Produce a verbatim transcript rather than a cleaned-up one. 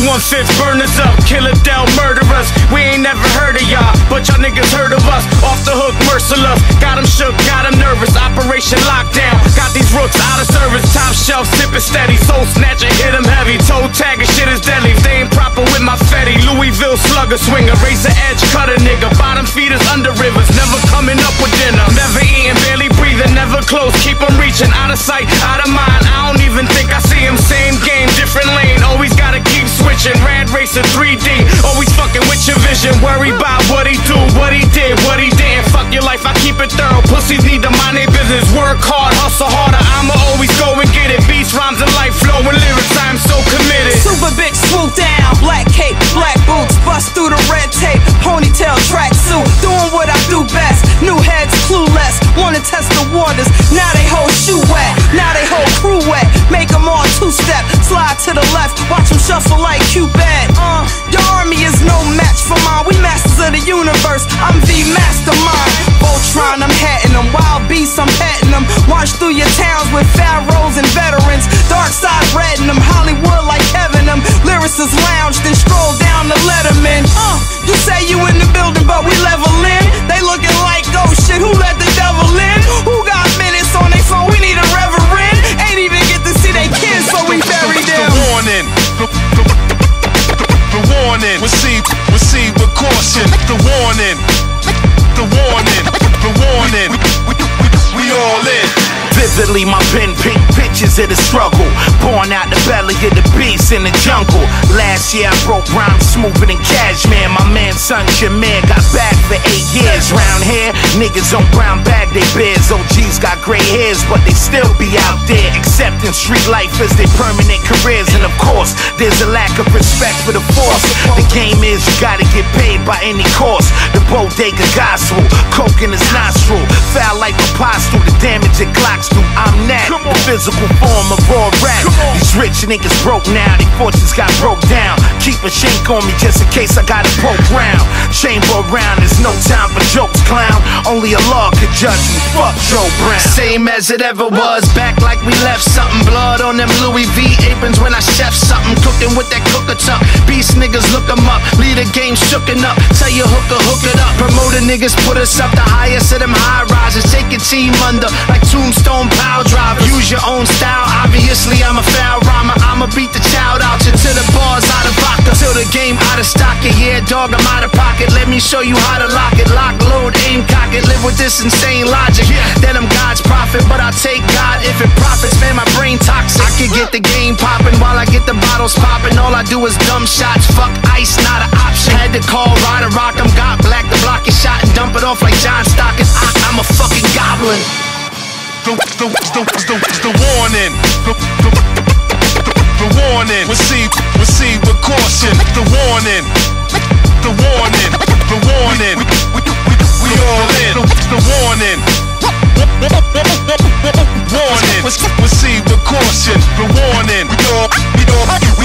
one-fifth burners up, killer Dell murderers. We ain't never heard of y'all, but y'all niggas heard of us. Off the hook, merciless. Got them shook, got them nervous. Operation Lockdown. Got these rooks out of service. Top shelf, sipping steady. Soul snatcher, hit them heavy. Toe tagger, shit is deadly. If they ain't proper with my Fetty. Louisville slugger, swinger. Razor edge, cutter nigga. Bottom feeders under rivers. Never coming up with dinner. Never eating, barely breathing. Never close, keep them reaching. Out of sight, out of mind. I don't even think I see him. Same game, different lane. Always gotta keep switching. Rad racer three D. Always fucking with your vision. Worry about what he do, what he did, what he didn't. Fuck your life, I keep it thorough. Pussies need to mind their business. Work hard, hustle harder. I'ma always go and get it. Beats, rhymes, and life flowing lyrics. I'm so committed. Super big swoop down. Black cape, black boots. Bust through the red tape. Ponytail tracksuit. Doing what I do best. New heads clueless. Wanna test the waters. Now they whole shoe wet. Now they whole crew wet. Make them all two-step. Slide to the left. Watch them shuffle like Cupid. Uh, your army is no match for mine. We masters of the universe. I'm the mastermind. Voltron, I'm hatting them. Wild beasts, I'm petting them. March through your towns with pharaohs and veterans. Dark side redding them. Hollywood like Kevin them. Lyricists lounge, then stroll down the Letterman. Uh, you say you in the building, but we level in. They looking like, oh shit, who let the devil in? Who got minutes on their phone? We need a reverend. Ain't even get to see their kids, so we bury them. The warning. The, the, the warning. We'll see, we'll see with caution. The warning. The warning. The warning. We, we, we, we all in. Vividly, my pen paint pictures of the struggle. Born out the belly of the beast in the jungle. Last year I broke rhymes smoother than Cashmere. My man son Jameer got back for eight years. Round here, niggas on brown bag they bears. O Gs got gray hairs, but they still be out there accepting street life as their permanent careers. And of course, there's a lack of respect for the force. The game is you gotta get paid by any cost. The bodega gospel, coke in his nostril. Foul like apostle, the damage it clocks do. I'm that, the physical form of raw rap. These rich niggas broke now, their fortunes got broke down. Keep a shank on me just in case I got a poke round. Chamber around, there's no time for jokes, clown. Only a law could judge me, fuck Joe Brown. Same as it ever was, back like we left something. Blood on them Louis V aprons when I chef something. Cooking with that cooker tuck. Beast niggas look them up, lead a game shooken up. Tell your hooker, hook it up. Promoter niggas put us up the highest of them high rises. Take your team under like Tombstone power driver. Use your own style, obviously I'm a foul rhymer. I'ma beat the child out you till the bars out of vodka, till the game out of stock. Yeah, dog, I'm out of pocket. Let me show you how to lock it. Lock, load, aim, cock it. Live with this insane logic. Then I'm God's prophet, but I'll take God if it profits. Man, my brain toxic. I could get the game popping while I get the bottles popping. All I do is dumb shots. Fuck ice, not an option. Had to call Ryder Rock. I'm got black to block your shot and dump it off like John Stockton. I, I'm a fucking goblin. The, the, the, the, the warning. The, the, the, the warning. We'll see, we'll see with caution. The warning. The warning. The warning. We, we, we, we all in. The, the warning. Warning. We'll see with caution. The warning. We all, we all.